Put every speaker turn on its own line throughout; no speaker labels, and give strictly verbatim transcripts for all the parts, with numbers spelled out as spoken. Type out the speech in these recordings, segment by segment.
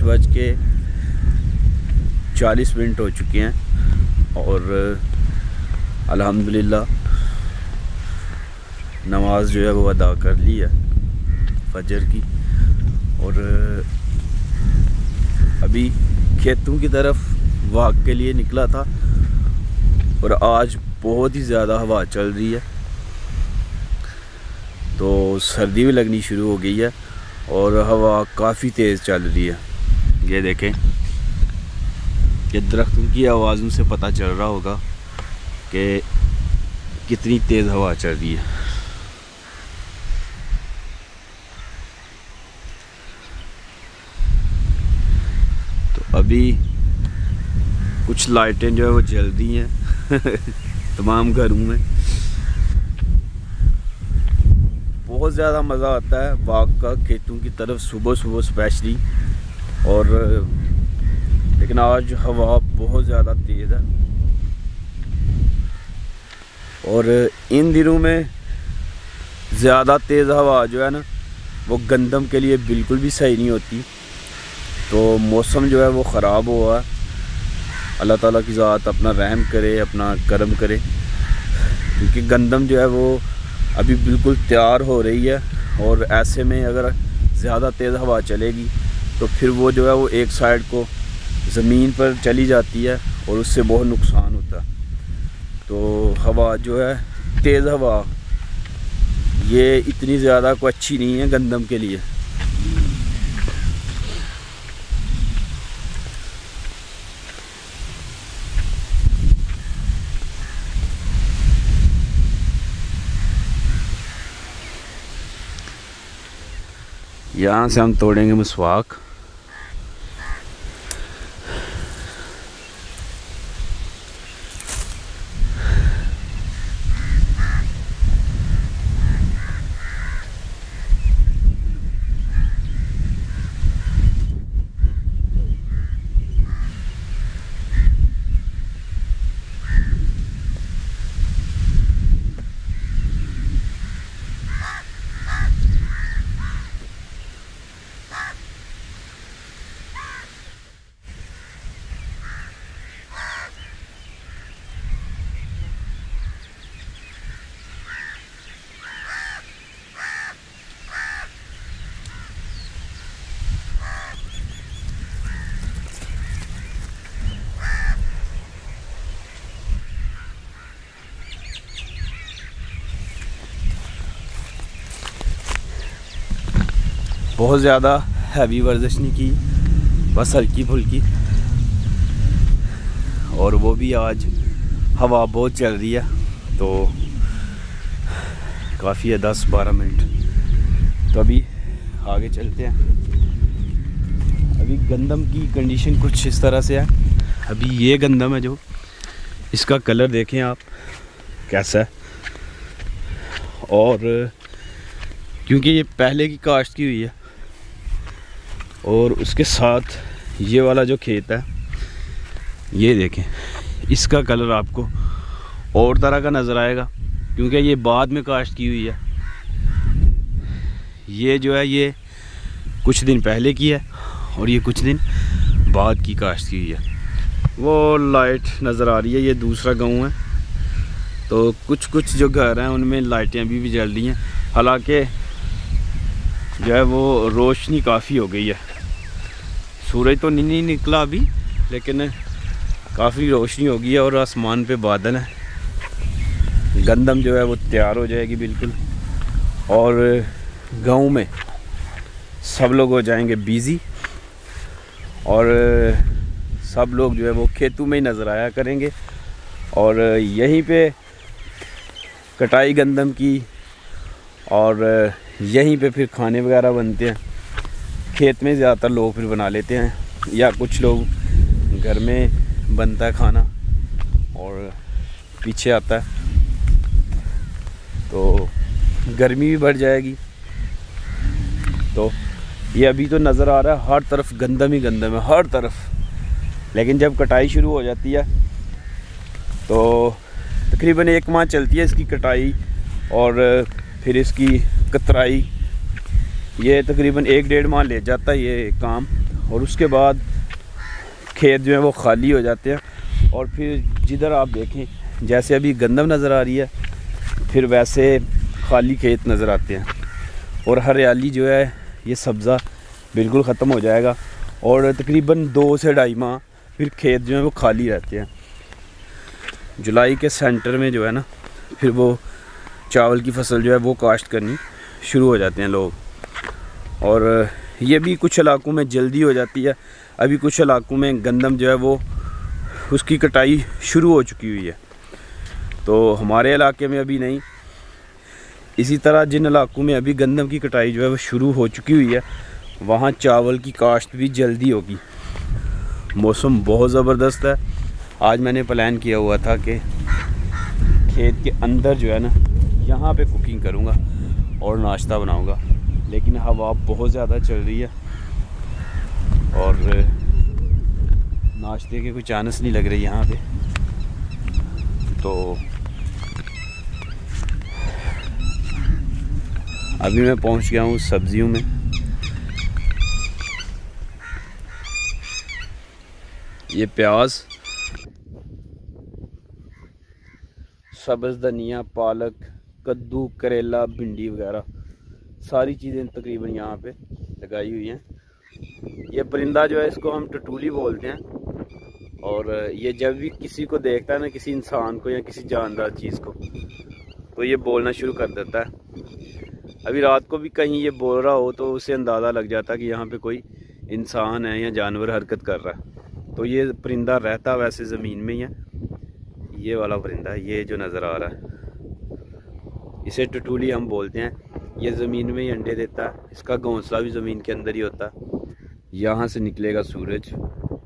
बज के चालीस मिनट हो चुके हैं और अल्हम्दुलिल्लाह नमाज जो है वो अदा कर ली है फजर की। और अभी खेतों की तरफ वॉक के लिए निकला था और आज बहुत ही ज़्यादा हवा चल रही है, तो सर्दी भी लगनी शुरू हो गई है और हवा काफ़ी तेज़ चल रही है। ये देखें कि दरख्तों की आवाज़ों से पता चल रहा होगा कि कितनी तेज़ हवा चल रही है। तो अभी कुछ लाइटें जो है वो जल रही हैं तमाम घरों में। बहुत ज़्यादा मज़ा आता है वॉक का खेतों की तरफ सुबह सुबह स्पेशली। और लेकिन आज हवा बहुत ज़्यादा तेज़ है और इन दिनों में ज़्यादा तेज़ हवा जो है ना वो गंदम के लिए बिल्कुल भी सही नहीं होती। तो मौसम जो है वो ख़राब हुआ है। अल्लाह ताला की ज़ात अपना रहम करे, अपना करम करे, क्योंकि गंदम जो है वो अभी बिल्कुल तैयार हो रही है और ऐसे में अगर ज़्यादा तेज़ हवा चलेगी तो फिर वो जो है वो एक साइड को ज़मीन पर चली जाती है और उससे बहुत नुकसान होता है। तो हवा जो है तेज़ हवा ये इतनी ज़्यादा को अच्छी नहीं है गंदम के लिए। यहाँ से हम तोड़ेंगे मिसवाक। बहुत ज़्यादा हैवी वर्जिश नहीं की, बस हल्की फुल्की। और वो भी आज हवा बहुत चल रही है तो काफ़ी है, दस बारह मिनट। तो अभी आगे चलते हैं। अभी गंदम की कंडीशन कुछ इस तरह से है। अभी ये गंदम है जो, इसका कलर देखें आप कैसा है। और क्योंकि ये पहले की काश्त की हुई है और उसके साथ ये वाला जो खेत है ये देखें, इसका कलर आपको और तरह का नज़र आएगा क्योंकि ये बाद में काश्त की हुई है। ये जो है ये कुछ दिन पहले की है और ये कुछ दिन बाद की काश्त की हुई है। वो लाइट नज़र आ रही है, ये दूसरा गांव है। तो कुछ कुछ जो घर हैं उनमें लाइटें अभी भी जल रही हैं, हालांकि जो है वो रोशनी काफ़ी हो गई है। सूरज तो नहीं निकला अभी, लेकिन काफ़ी रोशनी हो गई है और आसमान पे बादल है। गंदम जो है वो तैयार हो जाएगी बिल्कुल और गांव में सब लोग हो जाएंगे बिज़ी और सब लोग जो है वो खेतों में ही नज़र आया करेंगे। और यहीं पे कटाई गंदम की और यहीं पे फिर खाने वगैरह बनते हैं। खेत में ज़्यादातर लोग फिर बना लेते हैं या कुछ लोग घर में बनता है खाना और पीछे आता है, तो गर्मी भी बढ़ जाएगी। तो ये अभी तो नज़र आ रहा है हर तरफ गंदम ही गंदम है, हर तरफ। लेकिन जब कटाई शुरू हो जाती है तो तकरीबन एक माह चलती है इसकी कटाई और फिर इसकी कतराई। ये तकरीबन एक डेढ़ माह ले जाता है ये काम। और उसके बाद खेत जो है वो खाली हो जाते हैं। और फिर जिधर आप देखें, जैसे अभी गंदम नज़र आ रही है, फिर वैसे खाली खेत नज़र आते हैं और हरियाली जो है ये सब्ज़ा बिल्कुल ख़त्म हो जाएगा। और तकरीबन दो से ढाई माह फिर खेत जो है वो खाली रहते हैं। जुलाई के सेंटर में जो है ना, फिर वो चावल की फसल जो है वो काश्त करनी शुरू हो जाते हैं लोग। और ये भी कुछ इलाकों में जल्दी हो जाती है। अभी कुछ इलाकों में गंदम जो है वो उसकी कटाई शुरू हो चुकी हुई है, तो हमारे इलाके में अभी नहीं। इसी तरह जिन इलाकों में अभी गंदम की कटाई जो है वो शुरू हो चुकी हुई है, वहाँ चावल की काश्त भी जल्दी होगी। मौसम बहुत ज़बरदस्त है। आज मैंने प्लान किया हुआ था कि खेत के अंदर जो है ना, यहाँ पे कुकिंग करूँगा और नाश्ता बनाऊँगा, लेकिन हवा बहुत ज़्यादा चल रही है और नाश्ते के कोई चांस नहीं लग रही यहाँ पे। तो अभी मैं पहुँच गया हूँ सब्जियों में। ये प्याज, सब्ज़ धनिया, पालक, कद्दू, करेला, भिंडी वगैरह सारी चीज़ें तकरीबन यहाँ पे लगाई हुई हैं। ये परिंदा जो है इसको हम टटूली बोलते हैं और ये जब भी किसी को देखता है ना, किसी इंसान को या किसी जानदार चीज़ को, तो ये बोलना शुरू कर देता है। अभी रात को भी कहीं ये बोल रहा हो तो उसे अंदाज़ा लग जाता है कि यहाँ पे कोई इंसान है या जानवर हरकत कर रहा है। तो ये परिंदा रहता वैसे ज़मीन में ही है। ये वाला परिंदा है, ये जो नज़र आ रहा है, इसे टटूली हम बोलते हैं। ये ज़मीन में ही अंडे देता है, इसका घोंसला भी ज़मीन के अंदर ही होता है। यहाँ से निकलेगा सूरज।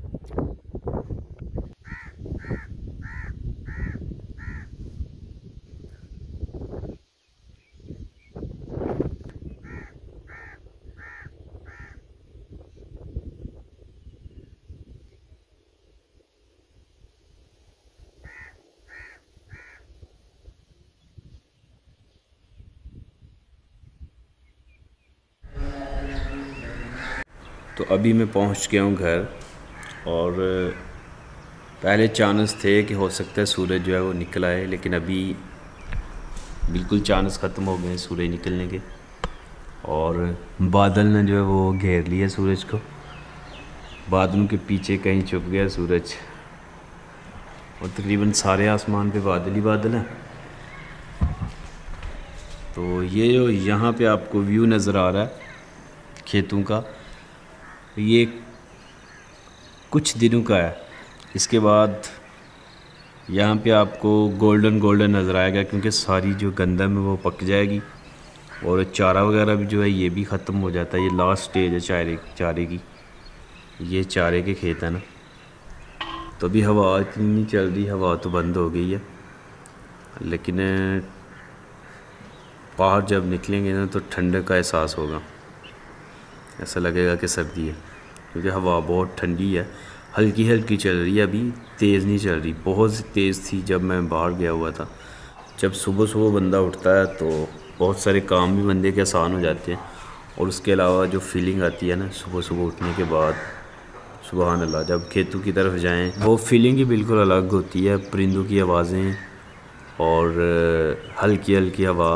तो अभी मैं पहुंच गया हूं घर और पहले चांस थे कि हो सकता है सूरज जो है वो निकल आए, लेकिन अभी बिल्कुल चांस ख़त्म हो गए सूरज निकलने के। और बादल ने जो है वो घेर लिया सूरज को। बादलों के पीछे कहीं छुप गया सूरज और तकरीबन सारे आसमान पे बादल ही बादल हैं। तो ये जो यहाँ पे आपको व्यू नज़र आ रहा है खेतों का, ये कुछ दिनों का है। इसके बाद यहाँ पे आपको गोल्डन गोल्डन नज़र आएगा, क्योंकि सारी जो गंदम है वो पक जाएगी और चारा वगैरह भी जो है ये भी ख़त्म हो जाता है। ये लास्ट स्टेज है चारे चारे की। ये चारे के खेत है ना, तो अभी हवा इतनी नहीं चल रही, हवा तो बंद हो गई है। लेकिन बाहर जब निकलेंगे ना तो ठंड का एहसास होगा, ऐसा लगेगा कि सर्दी है, क्योंकि हवा बहुत ठंडी है। हल्की हल्की चल रही है, अभी तेज़ नहीं चल रही। बहुत तेज़ थी जब मैं बाहर गया हुआ था। जब सुबह सुबह बंदा उठता है तो बहुत सारे काम भी बंदे के आसान हो जाते हैं। और उसके अलावा जो फीलिंग आती है ना सुबह सुबह उठने के बाद, सुबहान अल्लाह, जब खेतों की तरफ जाएं, वो फीलिंग ही बिल्कुल अलग होती है। परिंदों की आवाज़ें और हल्की हल्की हवा।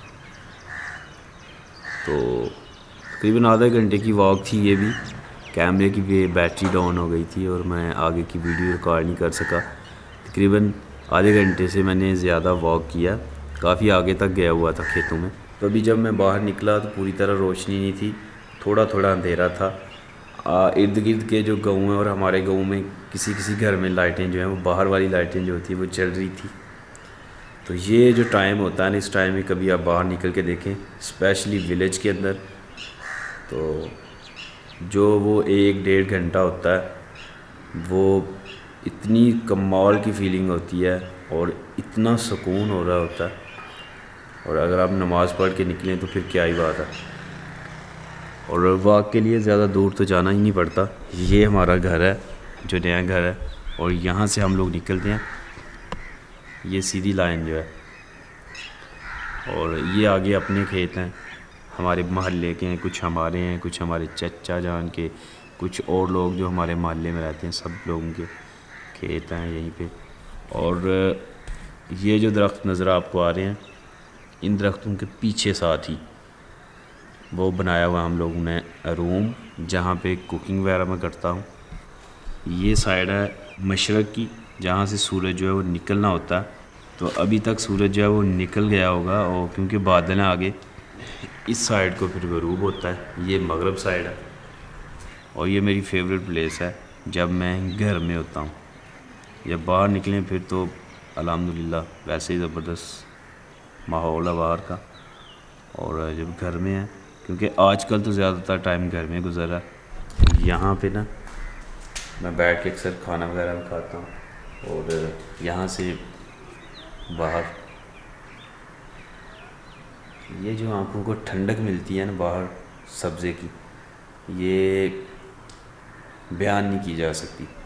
तो तकरीबन आधे घंटे की वॉक थी ये भी। कैमरे की भी बैटरी डाउन हो गई थी और मैं आगे की वीडियो रिकॉर्ड नहीं कर सका। तकरीबन आधे घंटे से मैंने ज़्यादा वॉक किया, काफ़ी आगे तक गया हुआ था खेतों में। तो अभी जब मैं बाहर निकला तो पूरी तरह रोशनी नहीं थी, थोड़ा थोड़ा अंधेरा था। इर्द गिर्द के जो गाँव हैं और हमारे गाँव में किसी किसी घर में लाइटें जो हैं वो बाहर वाली लाइटें जो होती हैं वो जल रही थी। तो ये जो टाइम होता है ना, इस टाइम में कभी आप बाहर निकल के देखें, स्पेशली विलेज के अंदर, तो जो वो एक डेढ़ घंटा होता है वो इतनी कमाल की फीलिंग होती है और इतना सुकून हो रहा होता है। और अगर आप नमाज़ पढ़ के निकलें तो फिर क्या ही बात है। और वॉक के लिए ज़्यादा दूर तो जाना ही नहीं पड़ता। ये हमारा घर है, जो नया घर है, और यहाँ से हम लोग निकलते हैं। ये सीधी लाइन जो है, और ये आगे अपने खेत हैं, हमारे मोहल्ले के हैं, कुछ हमारे हैं, कुछ हमारे चचा जान के, कुछ और लोग जो हमारे मोहल्ले में रहते हैं, सब लोगों के खेत हैं यहीं पे। और ये जो दरख्त नज़र आपको आ रहे हैं, इन दरख्तों के पीछे साथ ही वो बनाया हुआ हम लोगों ने रूम, जहाँ पे कुकिंग वगैरह मैं करता हूँ। ये साइड है मशरक़ की, जहाँ से सूरज जो है वो निकलना होता है। तो अभी तक सूरज जो है वो निकल गया होगा, और क्योंकि बादल हैं आगे, इस साइड को फिर ग़रूब होता है। ये मगरब साइड है, और ये मेरी फेवरेट प्लेस है जब मैं घर में होता हूँ। जब बाहर निकलें फिर तो अल्हम्दुलिल्लाह वैसे ही ज़बरदस्त माहौल है बाहर का। और जब घर में है, क्योंकि आजकल तो ज़्यादातर टाइम घर में गुजर रहा है, यहाँ पे ना मैं बैठ के अक्सर खाना वगैरह भी खाता हूँ। और यहाँ से बाहर ये जो आँखों को ठंडक मिलती है ना बाहर सब्ज़े की, ये बयान नहीं की जा सकती।